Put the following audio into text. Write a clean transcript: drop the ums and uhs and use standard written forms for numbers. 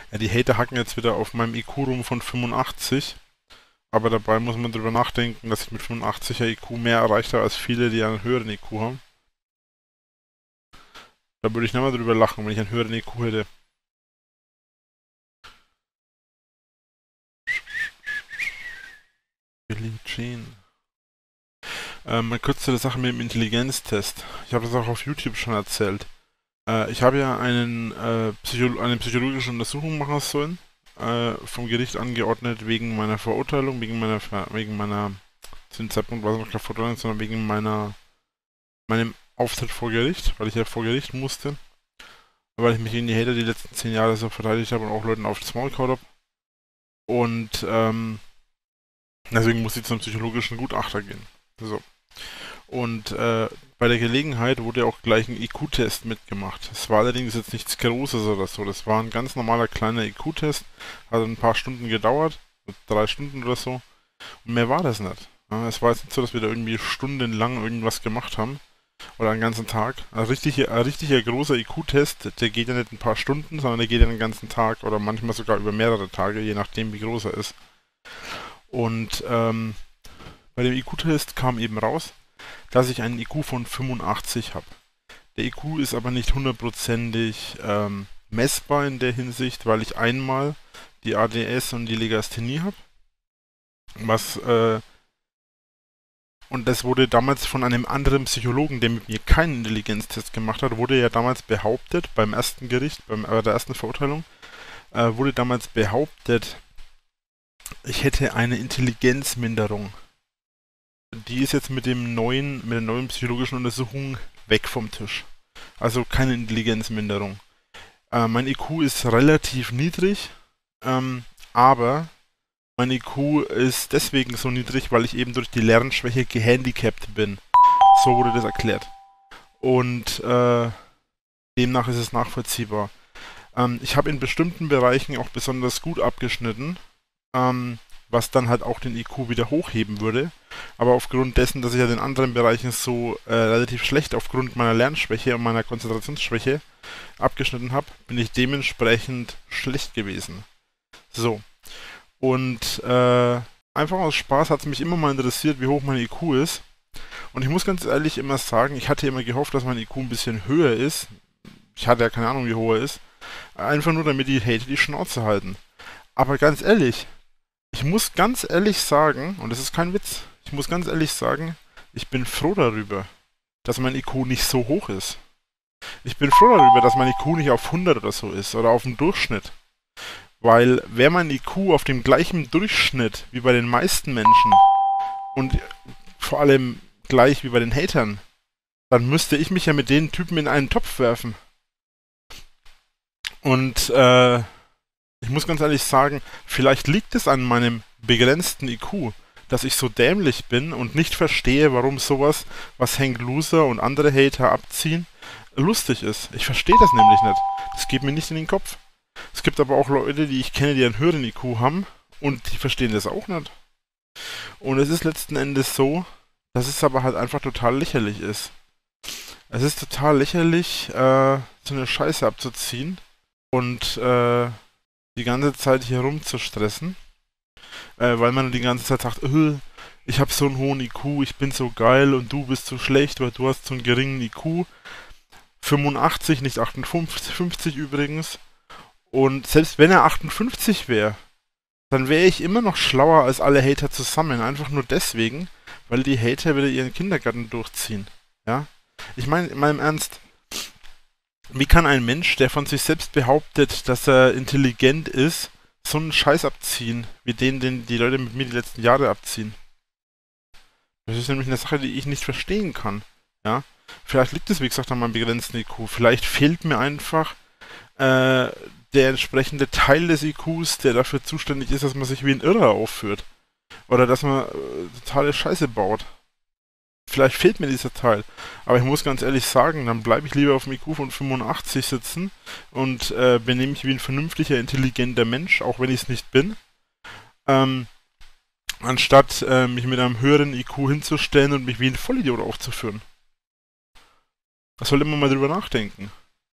Ja, die Hater hacken jetzt wieder auf meinem IQ rum von 85. Aber dabei muss man drüber nachdenken, dass ich mit 85er IQ mehr erreicht habe als viele, die einen höheren IQ haben. Da würde ich nicht mal drüber lachen, wenn ich einen höheren IQ hätte. Billie Jean. Eine kürzere Sache mit dem Intelligenztest. Ich habe das auch auf YouTube schon erzählt. Ich habe ja eine psychologische Untersuchung machen sollen, vom Gericht angeordnet wegen meiner Verurteilung, zu dem Zeitpunkt war es noch keine Verurteilung, sondern wegen meinem Auftritt vor Gericht, weil ich ja vor Gericht musste, weil ich mich gegen die Hater die letzten 10 Jahre so verteidigt habe und auch Leuten aufs Maul gehauen habe. Und deswegen musste ich zum psychologischen Gutachter gehen. So. Und bei der Gelegenheit wurde auch gleich ein IQ-Test mitgemacht. Es war allerdings jetzt nichts Großes oder so. Das war ein ganz normaler kleiner IQ-Test. Hat ein paar Stunden gedauert, 3 Stunden oder so. Und mehr war das nicht. Ja, es war jetzt nicht so, dass wir da irgendwie stundenlang irgendwas gemacht haben. Oder einen ganzen Tag. Ein richtiger großer IQ-Test, der geht ja nicht ein paar Stunden, sondern der geht ja den ganzen Tag oder manchmal sogar über mehrere Tage, je nachdem wie groß er ist. Und bei dem IQ-Test kam eben raus, dass ich einen IQ von 85 habe. Der IQ ist aber nicht hundertprozentig messbar in der Hinsicht, weil ich einmal die ADS und die Legasthenie habe. Und das wurde damals von einem anderen Psychologen, der mit mir keinen Intelligenztest gemacht hat, wurde ja damals behauptet, beim ersten Gericht, bei der ersten Verurteilung, wurde damals behauptet, ich hätte eine Intelligenzminderung. Die ist jetzt mit der neuen psychologischen Untersuchung weg vom Tisch. Also keine Intelligenzminderung. Mein IQ ist relativ niedrig, aber mein IQ ist deswegen so niedrig, weil ich eben durch die Lernschwäche gehandicapt bin. So wurde das erklärt. Und demnach ist es nachvollziehbar. Ich habe in bestimmten Bereichen auch besonders gut abgeschnitten, was dann halt auch den IQ wieder hochheben würde. Aber aufgrund dessen, dass ich ja in anderen Bereichen so relativ schlecht aufgrund meiner Lernschwäche und meiner Konzentrationsschwäche abgeschnitten habe, bin ich dementsprechend schlecht gewesen. So. Und einfach aus Spaß hat es mich immer mal interessiert, wie hoch mein IQ ist. Und ich muss ganz ehrlich immer sagen, ich hatte immer gehofft, dass mein IQ ein bisschen höher ist. Ich hatte ja keine Ahnung, wie hoch er ist. Einfach nur, damit die Hater die Schnauze halten. Aber ganz ehrlich, ich muss ganz ehrlich sagen, und das ist kein Witz, ich muss ganz ehrlich sagen, ich bin froh darüber, dass mein IQ nicht so hoch ist. Ich bin froh darüber, dass mein IQ nicht auf 100 oder so ist oder auf dem Durchschnitt. Weil wäre mein IQ auf dem gleichen Durchschnitt wie bei den meisten Menschen und vor allem gleich wie bei den Hatern, dann müsste ich mich ja mit den Typen in einen Topf werfen. Und ich muss ganz ehrlich sagen, vielleicht liegt es an meinem begrenzten IQ, dass ich so dämlich bin und nicht verstehe, warum sowas, was Hank Loser und andere Hater abziehen, lustig ist. Ich verstehe das nämlich nicht. Das geht mir nicht in den Kopf. Es gibt aber auch Leute, die ich kenne, die einen höheren IQ haben und die verstehen das auch nicht. Und es ist letzten Endes so, dass es aber halt einfach total lächerlich ist. Es ist total lächerlich, so eine Scheiße abzuziehen und die ganze Zeit hier rumzustressen, weil man die ganze Zeit sagt, ich habe so einen hohen IQ, ich bin so geil und du bist so schlecht, weil du hast so einen geringen IQ. 85, nicht 58, 50 übrigens. Und selbst wenn er 58 wäre, dann wäre ich immer noch schlauer als alle Hater zusammen. Einfach nur deswegen, weil die Hater wieder ihren Kindergarten durchziehen. Ja? Ich meine, in meinem Ernst, wie kann ein Mensch, der von sich selbst behauptet, dass er intelligent ist, so einen Scheiß abziehen, wie den die Leute mit mir die letzten Jahre abziehen? Das ist nämlich eine Sache, die ich nicht verstehen kann. Ja? Vielleicht liegt es, wie gesagt, an meinem begrenzten IQ. Vielleicht fehlt mir einfach der entsprechende Teil des IQs, der dafür zuständig ist, dass man sich wie ein Irrer aufführt. Oder dass man totale Scheiße baut. Vielleicht fehlt mir dieser Teil. Aber ich muss ganz ehrlich sagen, dann bleibe ich lieber auf dem IQ von 85 sitzen und benehme mich wie ein vernünftiger, intelligenter Mensch, auch wenn ich es nicht bin. Anstatt mich mit einem höheren IQ hinzustellen und mich wie ein Vollidiot aufzuführen. Da sollte man mal drüber nachdenken.